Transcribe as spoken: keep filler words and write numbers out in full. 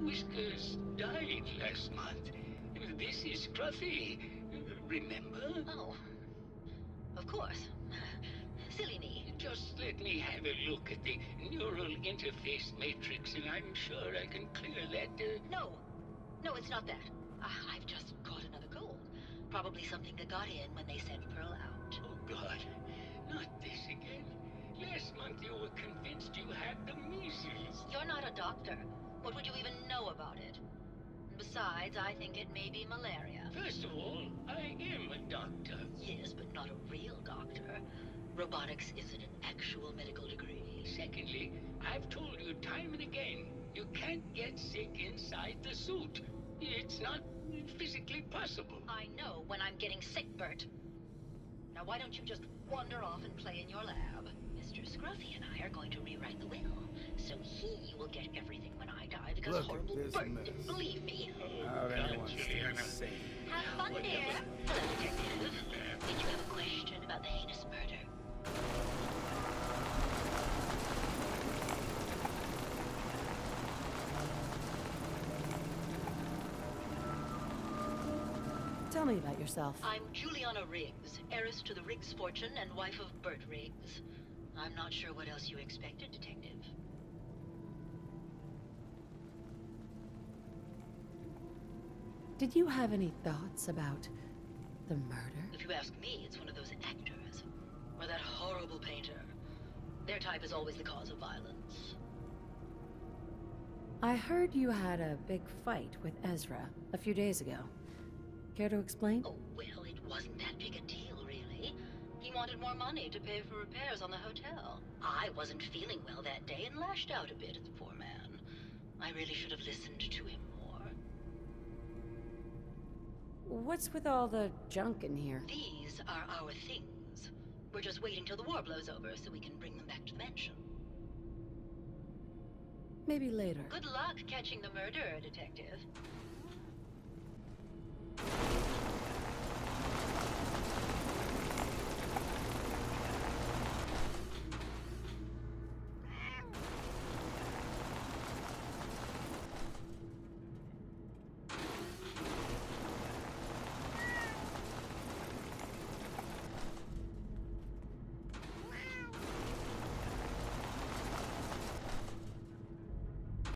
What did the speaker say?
Whiskers died last month. This is Scruffy. Remember? Oh. Of course. Silly me. Just let me have a look at the neural interface matrix, and I'm sure I can clear that, uh... No. No, it's not that. Uh, I've just caught another cold. Probably something that got in when they sent Pearl out. Oh, God. Not this again. Last month you were convinced you had the measles. You're not a doctor. What would you even know about it? And besides, I think it may be malaria. First of all, I am a doctor. Yes, but not a real doctor. Robotics isn't an actual medical degree. Secondly, I've told you time and again, you can't get sick inside the suit. It's not physically possible. I know when I'm getting sick, Bert. Now why don't you just wander off and play in your lab? Mister Scruffy and I are going to rewrite the will, so he will get everything when I die, because Look horrible at this Bert mess. didn't believe me. Oh, How God, everyone's Juliana. insane. Have fun, Whatever. dear. Hello, detective. Did you have a question about the heinous murder? Tell me about yourself. I'm Juliana Riggs, heiress to the Riggs fortune and wife of Bert Riggs. I'm not sure what else you expected, detective. Did you have any thoughts about the murder? If you ask me, it's one of those actors. Or that horrible painter. Their type is always the cause of violence. I heard you had a big fight with Ezra a few days ago. Care to explain? Oh, well, it wasn't that big a deal, really. He wanted more money to pay for repairs on the hotel. I wasn't feeling well that day and lashed out a bit at the poor man. I really should have listened to him more. What's with all the junk in here? These are our things. We're just waiting till the war blows over so we can bring them back to the mansion. Maybe later. Good luck catching the murderer, detective.